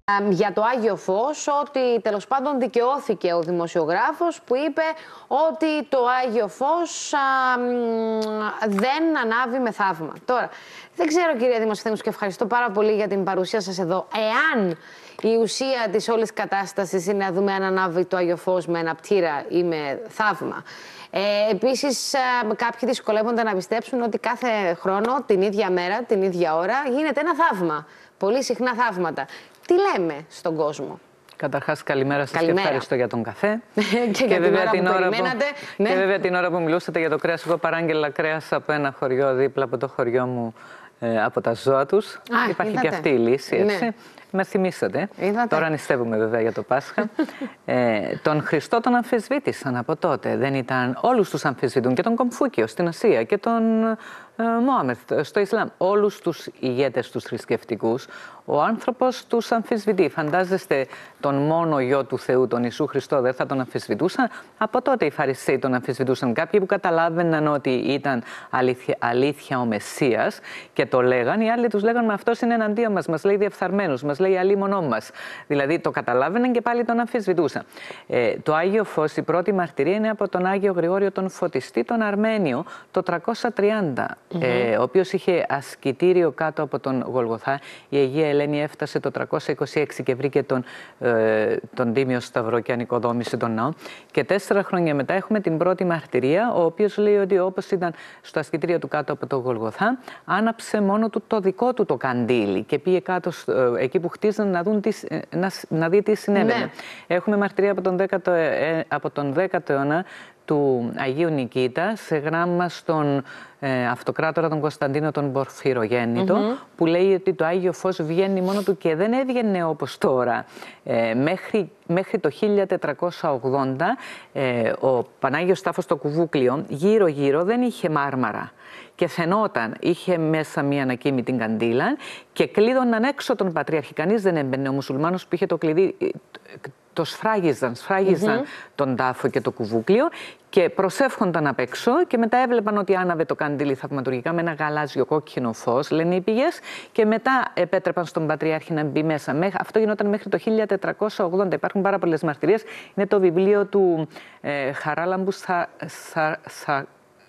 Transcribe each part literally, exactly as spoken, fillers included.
Για το Άγιο Φως, ότι τέλος πάντων δικαιώθηκε ο δημοσιογράφος που είπε ότι το Άγιο Φως α, δεν ανάβει με θαύμα. Τώρα, δεν ξέρω κυρία Δημοσιοθέμους και ευχαριστώ πάρα πολύ για την παρουσία σας εδώ. Εάν η ουσία της όλης κατάστασης είναι να δούμε αν ανάβει το Άγιο Φως με ένα πτήρα ή με θαύμα. Ε, επίσης, α, κάποιοι δυσκολεύονται να πιστέψουν ότι κάθε χρόνο, την ίδια μέρα, την ίδια ώρα, γίνεται ένα θαύμα. Πολύ συχνά θαύματα. Τι λέμε στον κόσμο? Καταρχάς, καλημέρα σας καλημέρα. Και ευχαριστώ για τον καφέ. και, και, βέβαια την ώρα που περιμένατε. Που, ναι. Και βέβαια την ώρα που μιλούσατε για το κρέας. Εγώ παράγγελα κρέας από ένα χωριό δίπλα από το χωριό μου, ε, από τα ζώα τους. Α, Υπάρχει είδατε. Και αυτή η λύση, έτσι. Ναι. Με θυμήσατε. Είδατε. Τώρα νηστεύουμε βέβαια για το Πάσχα. ε, τον Χριστό τον αμφισβήτησαν από τότε. Δεν ήταν, όλους τους αμφισβητούν. Και τον Κομφούκιο στην Ασία και τον ε, Μωάμεθ στο Ισλάμ. Όλους τους ηγέτες τους θρησκευτικούς. Ο άνθρωπος τους αμφισβητεί. Φαντάζεστε τον μόνο γιο του Θεού, τον Ιησού Χριστό, δεν θα τον αμφισβητούσαν? Από τότε οι Φαρισαίοι τον αμφισβητούσαν. Κάποιοι που καταλάβαιναν ότι ήταν αλήθεια, αλήθεια ο Μεσσίας και το λέγαν, οι άλλοι τους λέγαν: μα αυτός είναι εναντίον μας, μας λέει διεφθαρμένους, μας λέει αλίμονό μας. Δηλαδή το καταλάβαιναν και πάλι τον αμφισβητούσαν. Ε, το Άγιο Φως, η πρώτη μαρτυρία είναι από τον Άγιο Γρηγόριο τον Φωτιστή, τον Αρμένιο, το τριακόσια τριάντα, mm-hmm. ε, ο οποίος είχε ασκητήριο κάτω από τον Γολγοθά. Η Αγία Ελένη έφτασε το τριακόσια είκοσι έξι και βρήκε τον, ε, τον Τίμιο Σταυρό και ανοικοδόμησε τον ναό. Και τέσσερα χρόνια μετά έχουμε την πρώτη μαρτυρία, ο οποίος λέει ότι όπως ήταν στο ασκητήριο του κάτω από τον Γολγοθά, άναψε μόνο του το δικό του το καντήλι και πήγε κάτω ε, εκεί που χτίζαν να, δουν τι, να, να δει τι συνέβαινε. Ναι. Έχουμε μαρτυρία από τον δέκατο, ε, από τον δέκατο αιώνα του Αγίου Νικήτα σε γράμμα στον ε, αυτοκράτορα τον Κωνσταντίνο τον Πορφυρογέννητο, mm-hmm. που λέει ότι το Άγιο Φως βγαίνει μόνο του και δεν έβγαινε όπως τώρα. Ε, μέχρι, μέχρι το χίλια τετρακόσια ογδόντα ε, ο Πανάγιος Τάφος στο Κουβούκλιο γύρω γύρω δεν είχε μάρμαρα και φαινόταν, είχε μέσα μία ανακοίμητη καντήλα και κλείδωναν έξω τον Πατριάρχη. Κανείς δεν έμπαινε, ο μουσουλμάνος που είχε το κλειδί το σφράγιζαν, σφράγιζαν mm-hmm. τον τάφο και το κουβούκλιο και προσεύχονταν απ' έξω και μετά έβλεπαν ότι άναβε το καντήλι θαυματουργικά με ένα γαλάζιο κόκκινο φως, λένε οι πηγές, και μετά επέτρεπαν στον Πατριάρχη να μπει μέσα. Αυτό γινόταν μέχρι το χίλια τετρακόσια ογδόντα. Υπάρχουν πάρα πολλές μαρτυρίες. Είναι το βιβλίο του ε, Χαράλαμπου Σα, Σα, Σα,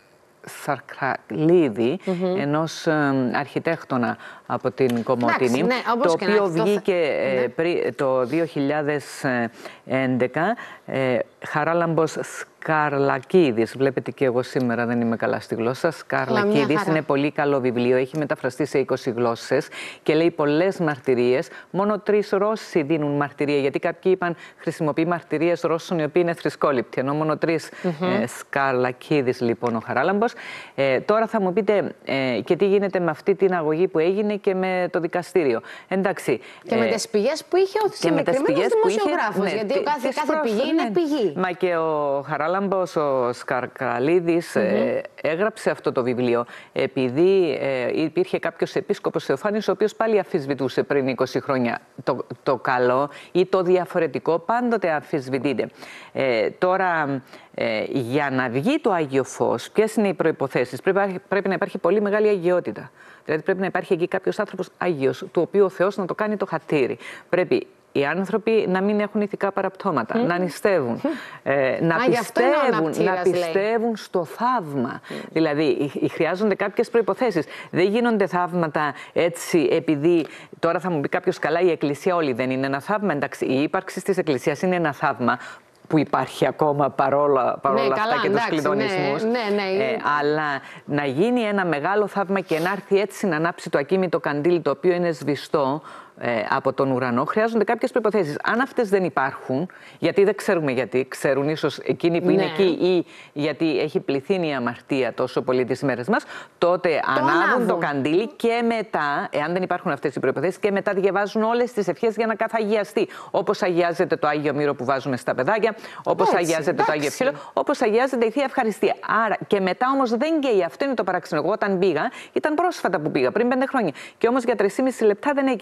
Σαρκαλίδη, mm-hmm. ενός ε, αρχιτέκτονα από την Κομότηνη, ναι, το οποίο βγήκε ε, ναι. πρι, το δύο χιλιάδες έντεκα, ε, Χαράλαμπος Σκαρλακίδης. Βλέπετε και εγώ σήμερα δεν είμαι καλά στη γλώσσα. Σκαρλακίδης είναι πολύ καλό βιβλίο, έχει μεταφραστεί σε είκοσι γλώσσες και λέει πολλές μαρτυρίες. Μόνο τρεις Ρώσοι δίνουν μαρτυρία, γιατί κάποιοι είπαν χρησιμοποιεί μαρτυρίες Ρώσων οι οποίοι είναι θρησκόληπτοι, ενώ μόνο τρεις mm-hmm. ε, Σκαρλακίδης λοιπόν ο Χαράλαμπος. Ε, τώρα θα μου πείτε ε, και τι γίνεται με αυτή την αγωγή που έγινε και με το δικαστήριο. Εντάξει. Και ε, με τις πηγές που είχε ο συγκεκριμένος δημοσιογράφος, ναι, γιατί κάθε, κάθε προς, πηγή είναι πηγή. Μα και ο Χαράλαμπος, ο Σκαρλακίδης, mm-hmm. ε, έγραψε αυτό το βιβλίο επειδή ε, υπήρχε κάποιος επίσκοπος Θεοφάνης, ο οποίος πάλι αμφισβητούσε πριν είκοσι χρόνια το, το καλό ή το διαφορετικό, πάντοτε αμφισβητείται. Ε, τώρα, ε, για να βγει το Άγιο Φως, ποιες είναι οι προϋποθέσεις? Πρέπει, πρέπει να υπάρχει πολύ μεγάλη αγιότητα. Δηλαδή πρέπει να υπάρχει εκεί κάποιος άνθρωπος άγιος, του οποίου ο Θεός να το κάνει το χατήρι. Πρέπει οι άνθρωποι να μην έχουν ηθικά παραπτώματα, mm. να νηστεύουν, mm. ε, να, Α, πιστεύουν, να πιστεύουν στο θαύμα. Mm. Δηλαδή, χρειάζονται κάποιες προϋποθέσεις. Δεν γίνονται θαύματα έτσι επειδή, τώρα θα μου πει κάποιος, καλά, η Εκκλησία όλη δεν είναι ένα θαύμα. Εντάξει, η ύπαρξη της Εκκλησίας είναι ένα θαύμα που υπάρχει ακόμα παρόλα, παρόλα ναι, αυτά καλά, και εντάξει, τους κλειδονισμούς. Ναι, ναι, ναι. Ε, αλλά να γίνει ένα μεγάλο θαύμα και να έρθει έτσι να ανάψει το ακίμητο καντήλι, το οποίο είναι σβηστό ε, από τον ουρανό, χρειάζονται κάποιες προϋποθέσεις. Αν αυτές δεν υπάρχουν, γιατί δεν ξέρουμε γιατί, ξέρουν ίσως εκείνοι που ναι. είναι εκεί ή γιατί έχει πληθύνει η αμαρτία τόσο πολύ τις μέρες μας, τότε το ανάβουν ανάβουν το καντήλι και μετά, εάν δεν υπάρχουν αυτές οι προϋποθέσεις, και μετά διαβάζουν όλες τις ευχές για να καθαγιαστεί. Όπως αγιάζεται το Άγιο Μύρο που βάζουμε στα παιδάκια, όπως αγιάζεται εντάξει. το Άγιο Ψήλο, όπως αγιάζεται η Θεία Ευχαριστία. Άρα και μετά όμως δεν καίει. Αυτό είναι το παράξενο. Εγώ όταν πήγα, ήταν πρόσφατα που πήγα, πριν πέντε χρόνια. Και όμως για τρία και μισό λεπτά δεν έκαιγε ο καθηγητής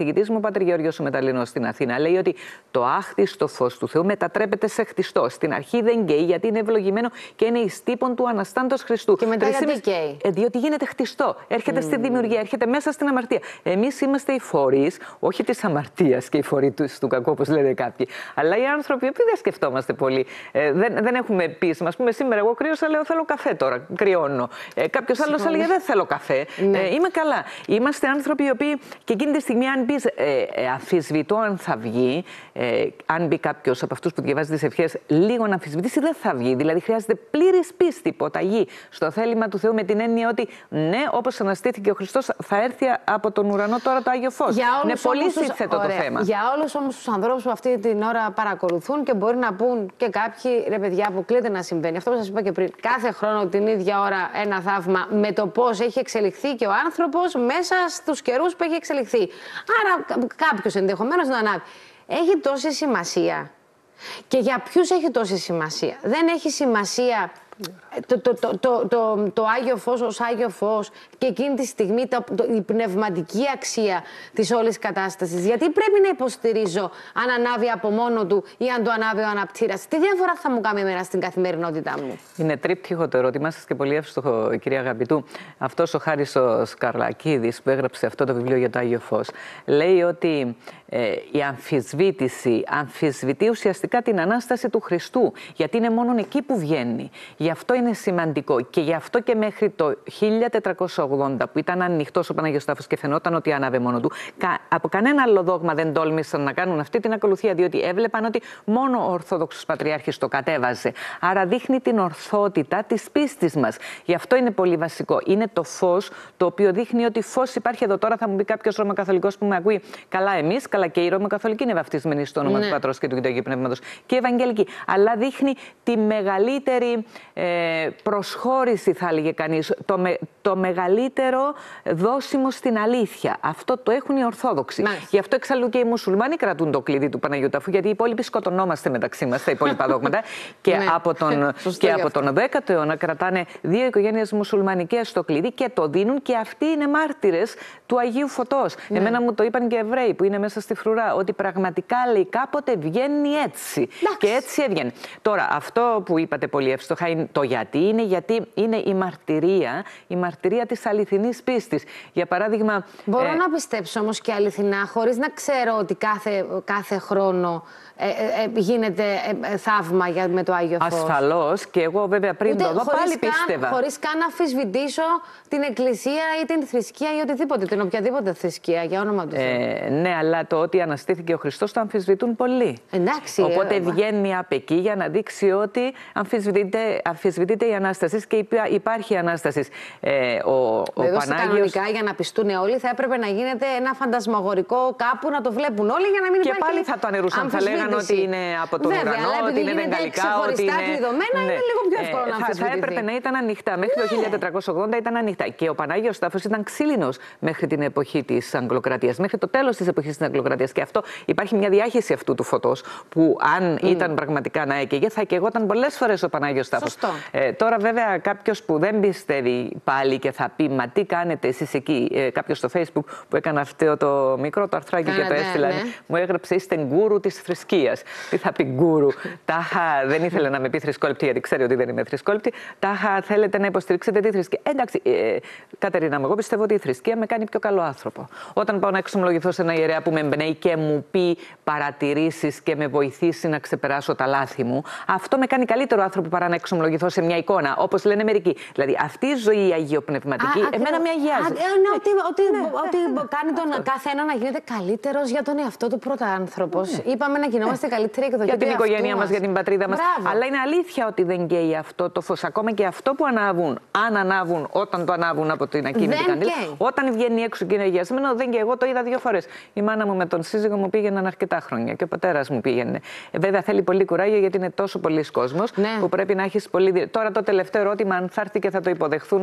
καθηγητής μου, ο Πατήρ Γεώργιος ο Μεταλλινός στην Αθήνα, λέει ότι το άχτιστο φως του Θεού μετατρέπεται σε χτιστό. Στην αρχή δεν καίει, γιατί είναι ευλογημένο και είναι εις τύπων του Αναστάντος Χριστού. Και μετά γιατί καίει? Ε, διότι γίνεται χτιστό. Έρχεται mm. στη δημιουργία, έρχεται μέσα στην αμαρτία. Εμείς είμαστε οι φορείς, όχι της αμαρτίας και οι φορείς του, του κακού, όπως λένε κάποιοι, αλλά οι άνθρωποι που δεν σκεφτόμαστε πολύ. Ε, δεν, δεν έχουμε πείσμα. Ας πούμε, σήμερα εγώ κρύωσα, λέω θέλω καφέ τώρα, κρυώνω. Ε, Κάποιο άλλο έλεγε δεν θέλω καφέ. Ναι. Ε, είμαι καλά. Είμαστε άνθρωποι οι οποίοι και εκείνη τη στιγμή, αν πει ε, ε, αμφισβητώ αν θα βγει, ε, αν μπει κάποιο από αυτού που διαβάζει τις ευχές, λίγο να αμφισβητήσει, δεν θα βγει. Δηλαδή χρειάζεται πλήρης πίστη, υποταγή στο θέλημα του Θεού, με την έννοια ότι ναι, όπως αναστήθηκε ο Χριστός, θα έρθει από τον ουρανό τώρα το Άγιο Φως. Είναι πολύ σύνθετο το θέμα. Για όλους όμως τους ανθρώπους που αυτή την ώρα παρακολουθούν και μπορεί να πούν και κάποιοι, ρε παιδιά, αποκλείται να συμβαίνει. Αυτό που σας είπα και πριν. Κάθε χρόνο την ίδια ώρα ένα θαύμα με το πώς έχει εξελιχθεί και ο άνθρωπος μέσα στους καιρούς που έχει εξελιχθεί. Άρα κάποιος ενδεχομένως να ανάβει. Έχει τόση σημασία. Και για ποιους έχει τόση σημασία? Δεν έχει σημασία το, το, το, το, το, το Άγιο Φως ως Άγιο Φως και εκείνη τη στιγμή το, το, η πνευματική αξία της όλης κατάστασης. Γιατί πρέπει να υποστηρίζω αν ανάβει από μόνο του ή αν το ανάβει ο αναπτήρας? Τι διαφορά θα μου κάνει εμένα στην καθημερινότητά μου? Είναι τρίπτυχο το ερώτημά σας και πολύ εύστοχο, κυρία Αγαπητού. Αυτός ο Χάρης ο Σκαρλακίδης που έγραψε αυτό το βιβλίο για το Άγιο Φως λέει ότι ε, η αμφισβήτηση αμφισβητεί ουσιαστικά την Ανάσταση του Χριστού, γιατί είναι μόνο εκεί που βγαίνει. Γι' αυτό είναι σημαντικό και γι' αυτό και μέχρι το χίλια τετρακόσια ογδόντα που ήταν ανοιχτός ο Πανάγιος Τάφος και φαινόταν ότι άναβε μόνο του, από κανένα άλλο δόγμα δεν τόλμησαν να κάνουν αυτή την ακολουθία, διότι έβλεπαν ότι μόνο ο Ορθόδοξος Πατριάρχης το κατέβαζε. Άρα δείχνει την ορθότητα της πίστης μας. Γι' αυτό είναι πολύ βασικό. Είναι το φως το οποίο δείχνει ότι φως υπάρχει εδώ. Τώρα θα μου πει κάποιος Ρωμακαθολικός που με ακούει, καλά εμείς, καλά και οι Ρωμακαθολικοί είναι βαφτισμένοι στο όνομα ναι. του Πατρός και του Αγίου Πνεύματος και οι Ευαγγελικοί. Αλλά δείχνει τη μεγαλύτερη ε, προσχώρηση, θα έλεγε κανείς, το, με, το μεγαλύτερο δώσιμο στην αλήθεια. Αυτό το έχουν οι Ορθόδοξοι. Μάλιστα. Γι' αυτό εξαλλού και οι Μουσουλμάνοι κρατούν το κλειδί του Παναγιού Τάφου, γιατί οι υπόλοιποι σκοτωνόμαστε μεταξύ μας, τα υπόλοιπα δόγματα. και, ναι. από τον, και από τον δέκατο αιώνα κρατάνε δύο οικογένειες μουσουλμανικές το κλειδί και το δίνουν, και αυτοί είναι μάρτυρες του Αγίου Φωτός. Ναι. Εμένα μου το είπαν και Εβραίοι που είναι μέσα στη φρουρά, ότι πραγματικά λέει κάποτε βγαίνει έτσι. Λάξ. Και έτσι έβγαινε. Τώρα, αυτό που είπατε πολύ εύστοχα, είναι το γιατί είναι, γιατί είναι η μαρτυρία, η μαρτυρία της αληθινής πίστης. Για παράδειγμα. Μπορώ ε... να πιστέψω όμως και αληθινά, χωρίς να ξέρω ότι κάθε, κάθε χρόνο ε, ε, ε, γίνεται ε, ε, θαύμα για, με το Άγιο Φως. Ασφαλώς, και εγώ βέβαια πριν Ούτε, το δω πάλι καν, πίστευα. Χωρίς καν να αμφισβητήσω την εκκλησία ή την θρησκεία ή οτιδήποτε, την οποιαδήποτε θρησκεία, για όνομα του Θεού. Ε, ναι, αλλά το ότι αναστήθηκε ο Χριστός το αμφισβητούν πολύ. Εντάξει. Οπότε ε, βγαίνει απ' εκεί για να δείξει ότι αμφισβητείται, αμφισβητείται η Ανάσταση και υπάρχει η Ανάσταση. Ε, ο, Βέβαια, ο Πανάγιος... κανονικά, για να πιστούν όλοι, θα έπρεπε να γίνεται ένα φαντασμαγορικό κάπου να το βλέπουν όλοι για να μην και υπάρχει. Και πάλι θα το αναιρούσαν. Θα λέγανε ότι είναι από τον Βέβαια, ουρανό, ότι είναι βεγγαλικά. Ότι είναι κλειδωμένα, ναι. είναι λίγο πιο εύκολο ε, να αμφισβητηθεί. Θα έπρεπε να ήταν ανοιχτά. Μέχρι ναι. το χίλια τετρακόσια ογδόντα ήταν ανοιχτά. Και ο Πανάγιος Τάφος ήταν ξύλινος μέχρι την εποχή της Αγγλοκρατίας, μέχρι το τέλος της εποχής της Αγγλοκρατίας. Και αυτό υπάρχει μια διάχυση αυτού του φωτός, που αν mm. ήταν πραγματικά να έκαιγε, θα εκαιγόταν πολλές φορές ο Πανάγιος Τάφος. Ε, τώρα, βέβαια, κάποιος που δεν πιστεύει πάλι και θα πει, μα τι κάνετε εσείς εκεί, ε, κάποιος στο Facebook που έκανε αυτό το μικρό το αρθράκι και το έστειλα, ναι, ναι. μου έγραψε, είστε γκούρου της θρησκείας. Τι θα πει γκούρου? Τάχα, δεν ήθελε να με πει θρησκόληπτη, γιατί ξέρει ότι δεν είμαι θρησκόληπτη. Τάχα, θέλετε να υποστηρίξετε τη θρησκεία. Εντάξει, ε, Κατερίνα μου, εγώ πιστεύω ότι η θρησκεία με κάνει πιο καλό άνθρωπο. Όταν πάω να εξομολογηθώ σε ένα ιερέα που με εμπνέει και μου πει παρατηρήσεις και με βοηθήσει να ξεπεράσω τα λάθη μου, αυτό με κάνει καλύτερο άνθρωπο παρά να εξομολογηθώ σε μια εικόνα, όπως λένε μερικοί. Δηλαδή, αυτή η ζωή η αγιοπνευματική, α, εμένα με αγιάζει. Α, ναι, ότι, ότι, ναι, ότι ναι, κάνει τον αυτό. Κάθε ένα να γίνεται καλύτερος για τον εαυτό του πρώτα άνθρωπος. Ναι. Είπαμε να γινόμαστε ναι. καλύτεροι εκδοχή για την οικογένειά μας, μας, για την πατρίδα μας. Αλλά είναι αλήθεια ότι δεν καίει αυτό το φως. Ακόμα και αυτό που ανάβουν, αν ανάβουν, όταν το ανάβουν από την ακίνητη καντήλα, όταν βγαίνει έξω και είναι αγιασμένο, δεν καίει. Εγώ το είδα δύο φορές. Η μάνα μου με τον σύζυγο μου πήγαιναν αρκετά χρόνια και ο πατέρας μου πήγαινε. Ε, βέβαια θέλει πολύ κουράγιο, γιατί είναι τόσο πολλοί κόσμος ναι. που πρέπει να έχεις πολύ. Τώρα το τελευταίο ερώτημα, αν θα έρθει και θα το υποδεχθούν με τιμές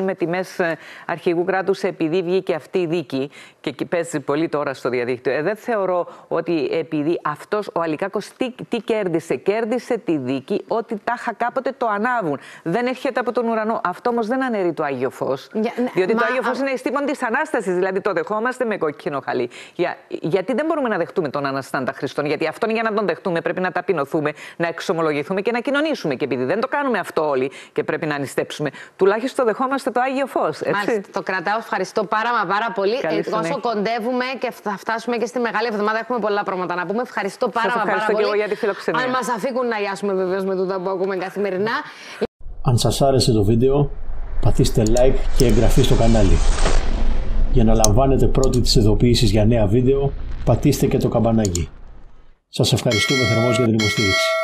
Εκκλησίας Αρχηγού Κράτους, επειδή βγήκε αυτή η δίκη και παίζει πολύ τώρα στο διαδίκτυο, ε, δεν θεωρώ ότι επειδή αυτός ο Αλικάκος τι, τι κέρδισε, κέρδισε τη δίκη ότι τάχα κάποτε το ανάβουν. Δεν έρχεται από τον ουρανό. Αυτό όμως δεν αναιρεί το Άγιο Φως. Για, διότι μα, το Άγιο Φως α... είναι αισθήμον της Ανάστασης, δηλαδή το δεχόμαστε με κόκκινο χαλί. Για, γιατί δεν μπορούμε να δεχτούμε τον Αναστάντα Χριστόν? Γιατί αυτόν για να τον δεχτούμε πρέπει να ταπεινωθούμε, να εξομολογηθούμε και να κοινωνήσουμε. Και επειδή δεν το κάνουμε αυτό όλοι και πρέπει να ανιστέψουμε, τουλάχιστον δεχόμαστε το Άγιο Φως. Μάλιστα, το κρατάω. Ευχαριστώ πάρα μα πάρα πολύ. Ε, όσο κοντεύουμε και θα φτάσουμε και στη Μεγάλη Εβδομάδα, έχουμε πολλά πράγματα να πούμε. Ευχαριστώ πάρα, Σας ευχαριστώ πάρα πολύ. Και εγώ για τη φιλοξενία. Αν μας αφήκουν να γιάσουμε βεβαίως με τούτα που ακούμε καθημερινά. Αν σας άρεσε το βίντεο, πατήστε like και εγγραφή στο κανάλι. Για να λαμβάνετε πρώτοι τις ειδοποιήσεις για νέα βίντεο, πατήστε και το καμπανάκι. Σας ευχαριστούμε θερμώς για την υποστήριξη.